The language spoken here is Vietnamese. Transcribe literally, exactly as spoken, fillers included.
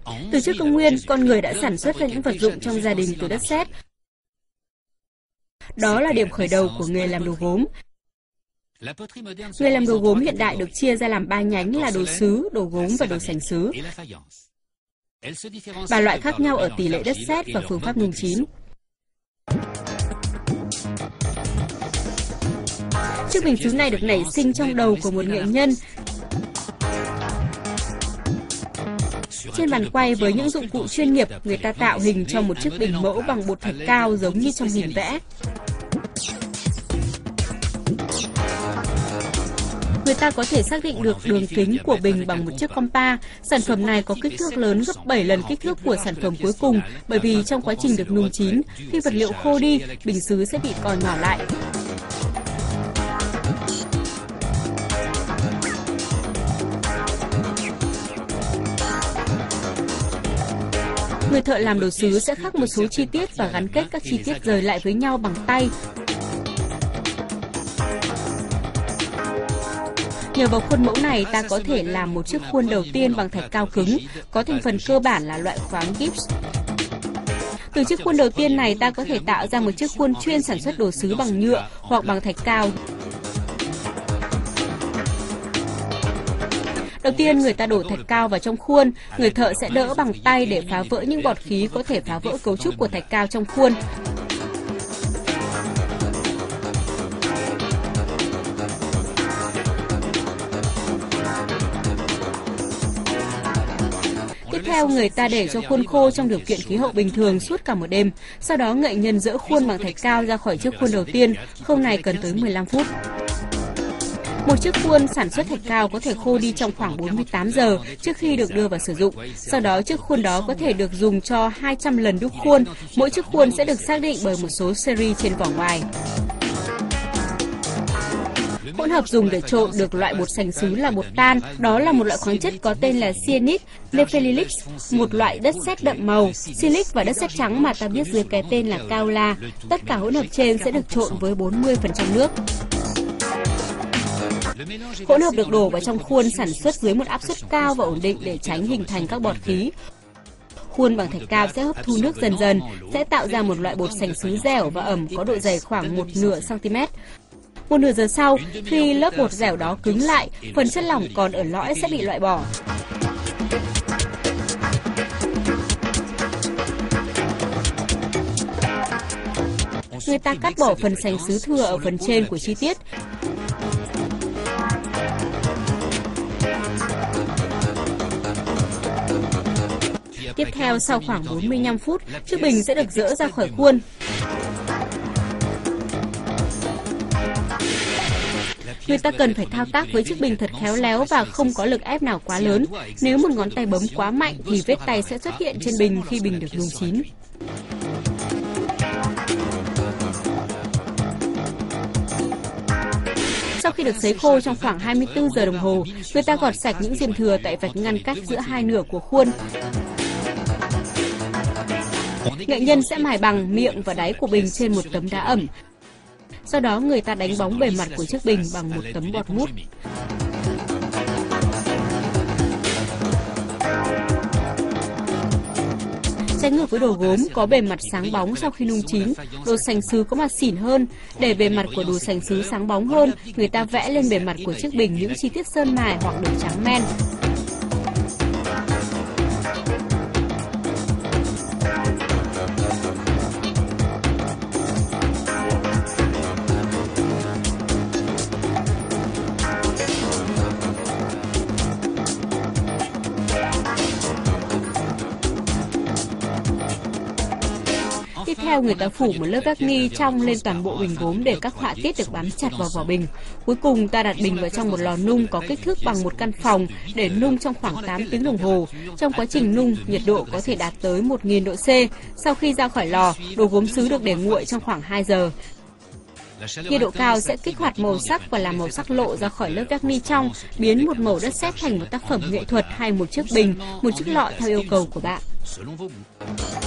Từ trước công nguyên, con người đã sản xuất ra những vật dụng trong gia đình từ đất sét. Đó là điểm khởi đầu của nghề làm đồ gốm. Nghề làm đồ gốm hiện đại được chia ra làm ba nhánh là đồ sứ, đồ gốm và đồ sành sứ. Ba loại khác nhau ở tỷ lệ đất sét và phương pháp nung chín. Chiếc bình sứ này được nảy sinh trong đầu của một nghệ nhân. Trên bàn quay với những dụng cụ chuyên nghiệp, người ta tạo hình cho một chiếc bình mẫu bằng bột thạch cao giống như trong hình vẽ. Người ta có thể xác định được đường kính của bình bằng một chiếc compa. Sản phẩm này có kích thước lớn gấp bảy lần kích thước của sản phẩm cuối cùng, bởi vì trong quá trình được nung chín, khi vật liệu khô đi, bình sứ sẽ bị co nhỏ lại. Người thợ làm đồ sứ sẽ khắc một số chi tiết và gắn kết các chi tiết rời lại với nhau bằng tay. Nhờ vào khuôn mẫu này, ta có thể làm một chiếc khuôn đầu tiên bằng thạch cao cứng, có thành phần cơ bản là loại khoáng gyps. Từ chiếc khuôn đầu tiên này, ta có thể tạo ra một chiếc khuôn chuyên sản xuất đồ sứ bằng nhựa hoặc bằng thạch cao. Đầu tiên, người ta đổ thạch cao vào trong khuôn, người thợ sẽ đỡ bằng tay để phá vỡ những bọt khí có thể phá vỡ cấu trúc của thạch cao trong khuôn. Tiếp theo, người ta để cho khuôn khô trong điều kiện khí hậu bình thường suốt cả một đêm. Sau đó, nghệ nhân dỡ khuôn bằng thạch cao ra khỏi chiếc khuôn đầu tiên. Khâu này cần tới mười lăm phút. Một chiếc khuôn sản xuất thạch cao có thể khô đi trong khoảng bốn mươi tám giờ trước khi được đưa vào sử dụng. Sau đó, chiếc khuôn đó có thể được dùng cho hai trăm lần đúc khuôn. Mỗi chiếc khuôn sẽ được xác định bởi một số series trên vỏ ngoài. Hỗn hợp dùng để trộn được loại bột sành sứ là bột tan. Đó là một loại khoáng chất có tên là cyanit nephelix, một loại đất sét đậm màu. Silic và đất sét trắng mà ta biết dưới cái tên là kaola. Tất cả hỗn hợp trên sẽ được trộn với bốn mươi phần trăm nước. Hỗn hợp được đổ vào trong khuôn sản xuất dưới một áp suất cao và ổn định để tránh hình thành các bọt khí. Khuôn bằng thạch cao sẽ hấp thu nước dần dần, sẽ tạo ra một loại bột sành sứ dẻo và ẩm có độ dày khoảng một nửa cm. Một nửa giờ sau, khi lớp bột dẻo đó cứng lại, phần chất lỏng còn ở lõi sẽ bị loại bỏ. Người ta cắt bỏ phần sành sứ thừa ở phần trên của chi tiết. Tiếp theo, sau khoảng bốn mươi lăm phút, chiếc bình sẽ được dỡ ra khỏi khuôn. Người ta cần phải thao tác với chiếc bình thật khéo léo và không có lực ép nào quá lớn. Nếu một ngón tay bấm quá mạnh thì vết tay sẽ xuất hiện trên bình khi bình được nung chín. Sau khi được sấy khô trong khoảng hai mươi tư giờ đồng hồ, người ta gọt sạch những diêm thừa tại vạch ngăn cách giữa hai nửa của khuôn. Nghệ nhân sẽ mài bằng miệng và đáy của bình trên một tấm đá ẩm. Sau đó người ta đánh bóng bề mặt của chiếc bình bằng một tấm bọt mút. Trái ngược với đồ gốm có bề mặt sáng bóng sau khi nung chín, đồ sành sứ có mặt xỉn hơn. Để bề mặt của đồ sành sứ sáng bóng hơn, người ta vẽ lên bề mặt của chiếc bình những chi tiết sơn mài hoặc đường trắng men. Tiếp theo, người ta phủ một lớp vác-ni trong lên toàn bộ bình gốm để các họa tiết được bám chặt vào vỏ bình. Cuối cùng, ta đặt bình vào trong một lò nung có kích thước bằng một căn phòng để nung trong khoảng tám tiếng đồng hồ. Trong quá trình nung, nhiệt độ có thể đạt tới một nghìn độ C. Sau khi ra khỏi lò, đồ gốm sứ được để nguội trong khoảng hai giờ. Nhiệt độ cao sẽ kích hoạt màu sắc và làm màu sắc lộ ra khỏi lớp vác-ni trong, biến một mẩu đất sét thành một tác phẩm nghệ thuật hay một chiếc bình, một chiếc lọ theo yêu cầu của bạn.